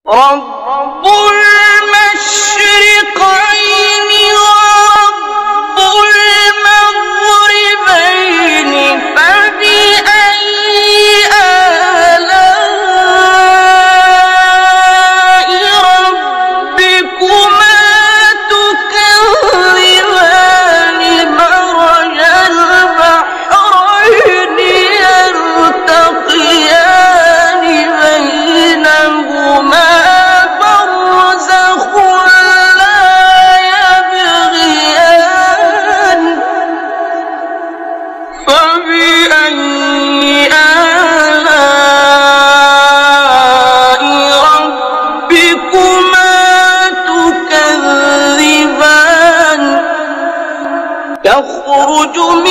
رب المشرقين ورب المغربين فبأي آلاء ربكما تكذبان مرج البحرين يلتقيان بينهما برزخ لا يبغيان فبأي آلاء ربكما تكذبان يخرج